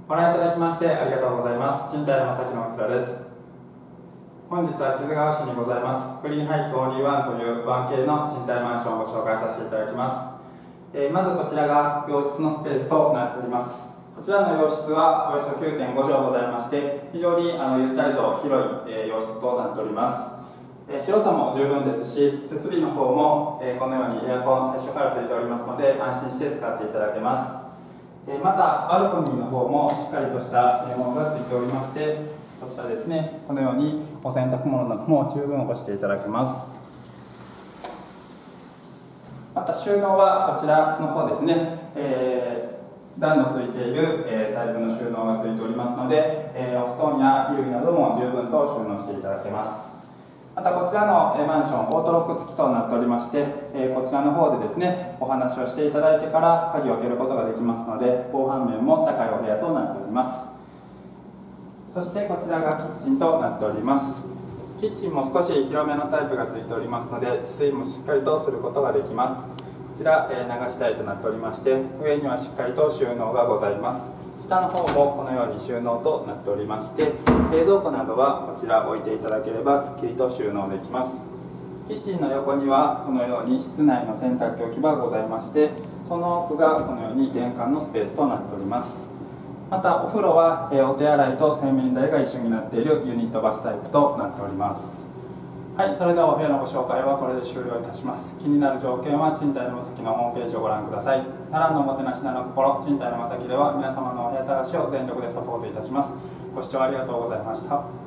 ご覧いただきましてありがとうございます。賃貸の正木のこちらです。本日は木津川市にございますクリーンハイツオンリーワンという 1K の賃貸マンションをご紹介させていただきます。まずこちらが洋室のスペースとなっております。こちらの洋室はおよそ 9.5 畳ございまして、非常にゆったりと広い洋室となっております。広さも十分ですし、設備の方もこのようにエアコン最初からついておりますので、安心して使っていただけます。またバルコニーの方もしっかりとしたものがついておりまして、こちらですね、このようにお洗濯物なども十分干していただけます。また収納はこちらの方ですね、段のついているタイプの収納がついておりますので、お布団や衣類なども十分と収納していただけます。またこちらのマンションオートロック付きとなっておりまして、こちらの方でですねお話をしていただいてから鍵を開けることができますので、防犯面も高いお部屋となっております。そしてこちらがキッチンとなっております。キッチンも少し広めのタイプがついておりますので、治水もしっかりとすることができます。こちら流し台となっておりまして、上にはしっかりと収納がございます。下の方もこのように収納となっておりまして、冷蔵庫などはこちら置いていただければすっきりと収納できます。キッチンの横にはこのように室内の洗濯機置き場がございまして、その奥がこのように玄関のスペースとなっております。またお風呂はお手洗いと洗面台が一緒になっているユニットバスタイプとなっております。はい、それではお部屋のご紹介はこれで終了いたします。気になる条件は賃貸の正木のホームページをご覧ください。奈良のおもてなしなの心、賃貸の正木では皆様のお部屋探しを全力でサポートいたします。ご視聴ありがとうございました。